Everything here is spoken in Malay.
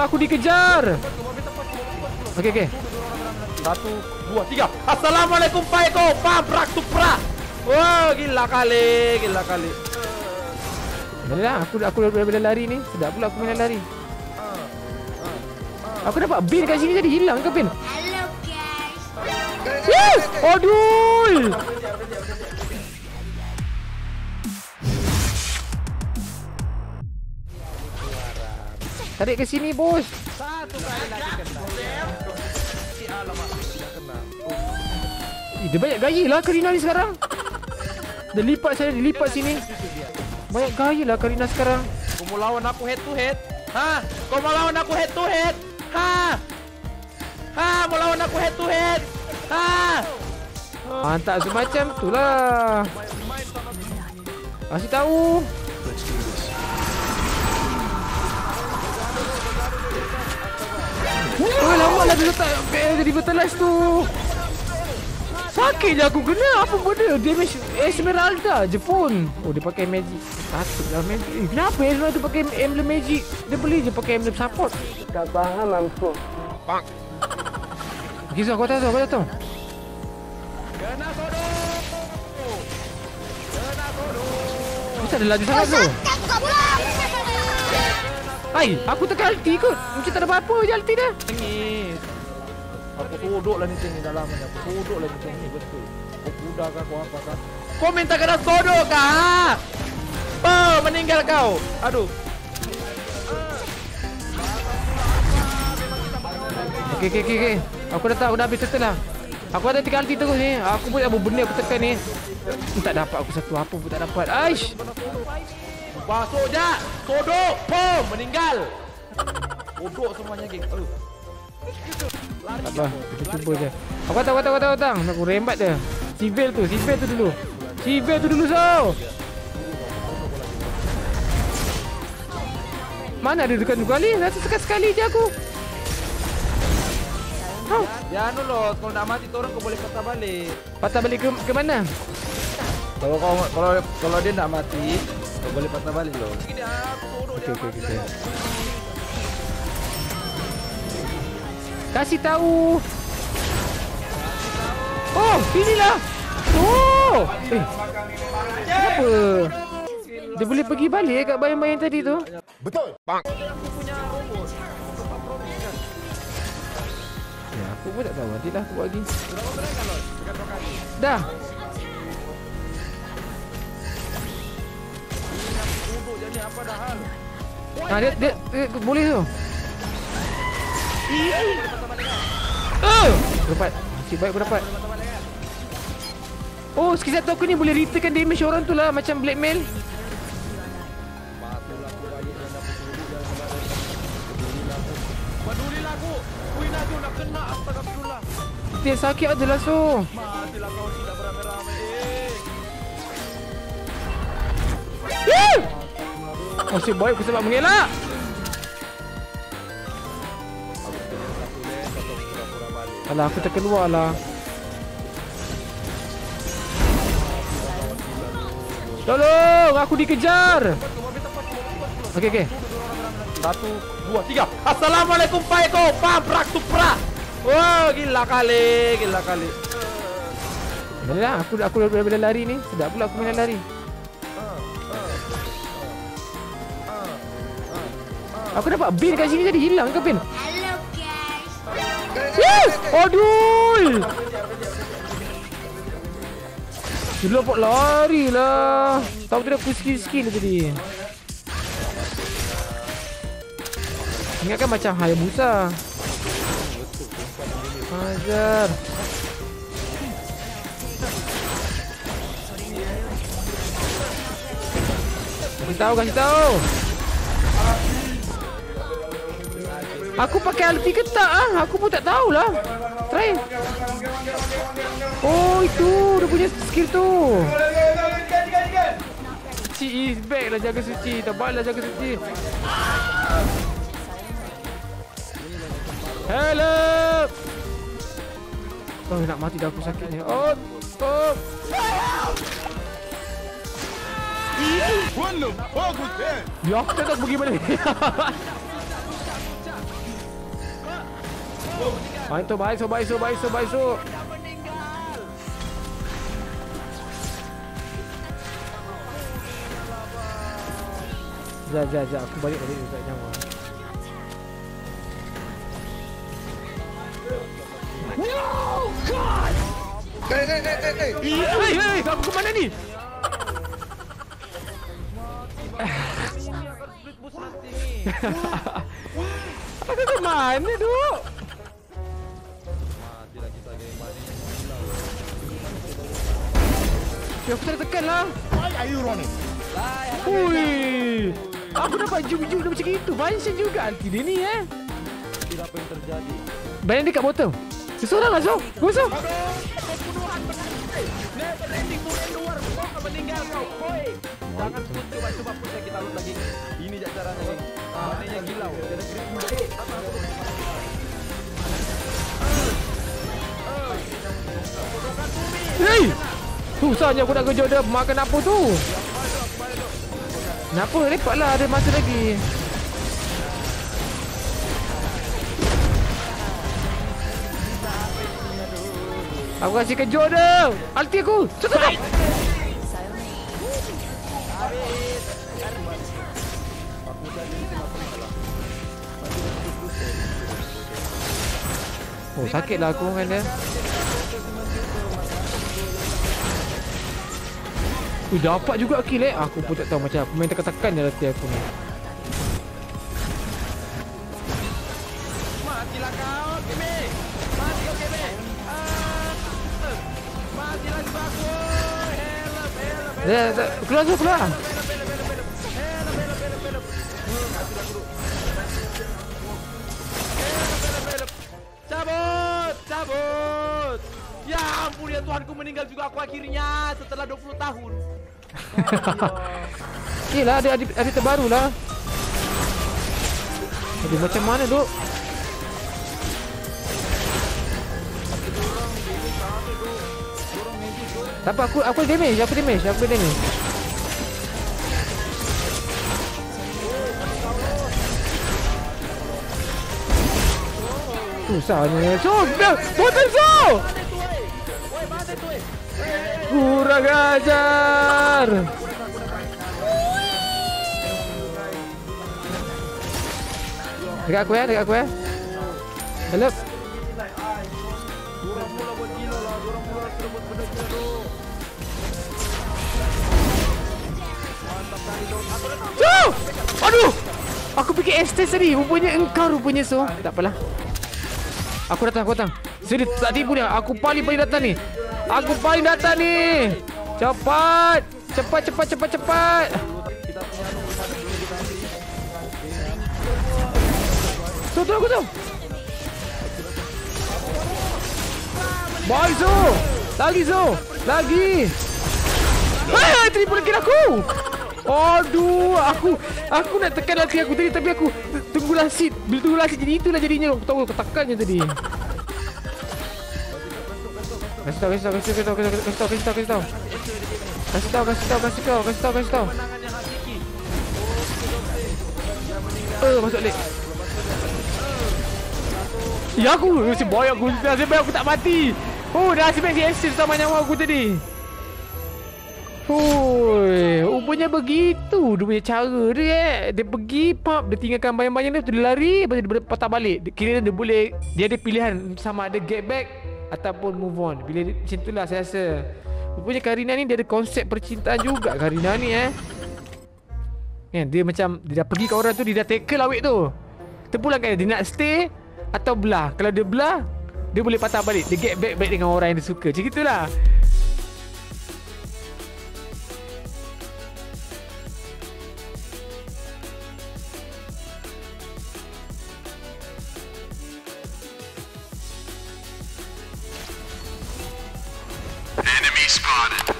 aku dikejar. Okey. 1, 2, 3. Assalamualaikum Pak Eko. Pabrak tuprak. Wah, gila kali. Dah, aku dah lari ni. Sedap pula aku main lari. Aku dapat bin kat sini tadi, hilang ke bin? Hello guys. Aduh. Tarik ke sini, bos. Satu kali lagi kena. Alamak, tidak kena. Dia banyak gaya lah Karina ni sekarang. Dia lipat sini. Banyak gaya lah Karina sekarang. Kau mau lawan aku head to head? Ha? Kau mau lawan aku head to head? Ha? Mau lawan aku head to head? Ha? Tak semacam tu lah. Kasih tahu. Lama lah dia letak jadi fertilize tu. Sakit je aku kena. Apa benda? Damage Esmeralda je pun. Oh, dia pakai magic. Patutlah magic. Kenapa Esmeralda tu pakai emblem magic? Dia boleh je pakai emblem support. Tak faham aku. Bang. Okay, so kau tahu. Kena sodo. Bisa ada laju sangat tu. Hai, aku tekan ulti kot. Macam tak ada apa-apa je ulti dah. Nangis. Aku sodok lah ni ceng ni dalam ni. Aku sodok lah ni ceng ni betul. Kau kuda kah kau apa kah? Kau minta kena sodok kah? Oh, meninggal kau. Aduh. Okay. Aku dah tahu, dah habis total lah. Aku ada 3 ulti terus ni. Aku pun apa benda aku tekan ni. Tak dapat aku satu apa pun tak dapat. Aish. Basuk je. Sodok. Pom. Meninggal. Sodok semuanya geng. Aduh. Tak apa, kita cuba je. Aku tahu. Aku rembat dia. Sivil tu dulu so. Mana ada dekat 2 kali? Rasa sekali je aku. Ya anu loh, kalau nak mati tu orang kau boleh patah balik. Patah balik ke mana? Kalau dia nak mati, kau boleh patah balik loh. Okey. Kasih tahu. Oh, inilah. Oh. Kenapa? Dia boleh pergi balik kat bayang-bayang tadi tu. Betul. Bang. Aku punya robot. Ya, aku pun tak tahu. Nantilah aku buat lagi. Berapa mereka loh? Dekat 2 kali. Dah. Duduk jadi apa dah hal? Dia boleh tu. Dapat. Nasib baik aku dapat. Oh, skill satu aku ni boleh returnkan damage orang tu lah. Macam blackmail. Pedulilah aku. Kuih aku nak kena. Astagfirullah. Dia sakit adalah so. Matilah kau tidak beramai-ramai. Nasib baik aku sebab mengelak. Alah, aku terkeluar lah. Tolong, aku dikejar. Okey. 1, 2, 3. Assalamualaikum Pak Eko. Pabrak tuprak. Wah, gila kali. Dah, aku dah lari ni. Sedap pula aku main lari. Aku dapat bin kat sini tadi, hilang ke bin? Hello guys. Aduh. Dia dapat lari lah. Tahu dia dapat skill tadi. Ingatkan macam Hayabusa. Ajar. Kasih tahu. Aku pakai ulti ke tak ah? Aku pun tak tahulah. Try. Oh, itu dia punya skill tu. Suci is back lah, jaga suci. Terbalik lah jaga suci. Help! Oh, nak mati dah aku sakit ni. Oh. What the fuck was that? Ya, aku tak pergi balik. Itu baik. Sekejap, aku balik tak nyawa. No, God! Hei, kamu ke mana ni? Aku ke mana tu? Matilah kita game ni. Ya, aku tak tekan lah. Why are you running? Hui, aku dapat juk-juk dia macam itu. Vincent juga anti dia ni Tidak apa yang terjadi. Banyak dekat bottom. Seseorang lah Zul. Gosok. Pembunuhan berhenti. Never ending bulan luar. Kau meninggal kau. Koi. Jangan coba putar kita load lagi. Ini je caranya ni. Maknanya gilau. Jadi Hei! Susahnya aku nak kejut dia. Makan apa tu? Kenapa? Lepatlah ada masa lagi. Aku kasih kejut dia. Ulti aku. Cepat. Oh, sakitlah aku dengan dia. Dapat juga kill Aku pun tak tahu macam aku main tekan-tekan je latih aku ni. matilah kau, Kimi. Mati kau, Kimi. Matilah juga aku. Help. Keluar tu, keluar. Cabut. Ya ampun ya Tuhanku, meninggal juga aku akhirnya setelah 20 tahun. Okay lah, ada terbaru lah. Jadi macam mana duk? Tak apa, aku damage. Susahnya. Potong so! Kurang ajar. Dekat aku ya. Help. Dorang mula buat gila lah. Dorang mula buat benda-benda tu. Mantap kali dong. So! Aduh! Aku fikir Estes tadi. Rupanya engkau so. Tak apalah. Aku datang. Sedih tak tipu dia. Aku paling datang ni. Cepat. Tunggu aku tu. Boy Zo. Lagi. Hai, triple kill aku. Aduh, aku nak tekan lagi aku tadi tapi aku tunggulah seat jadi itulah jadinya. Aku tahu aku tekannya tadi. Kasih tahu. Kemenangannya hakiki. Masuk lek. Ya aku nasib baik aku tak mati. Nasib baik dia assist sama nyawa aku tadi. Rupanya begitu dia punya cara dia. Dia pergi pop, dia tinggalkan bayang-bayang dia, dia lari, lepas tu dia boleh patah balik. Kira dia ada pilihan sama ada get back ataupun move on. Bila macam itulah saya rasa. Rupanya Karina ni dia ada konsep percintaan juga. Karina ni dia macam dia dah pergi kat orang tu, dia dah tackle awet tu. Terpulang kan dia nak stay atau belah. Kalau dia belah, dia boleh patah balik. Dia get back dengan orang yang dia suka. Macam itulah. Enemy spotted.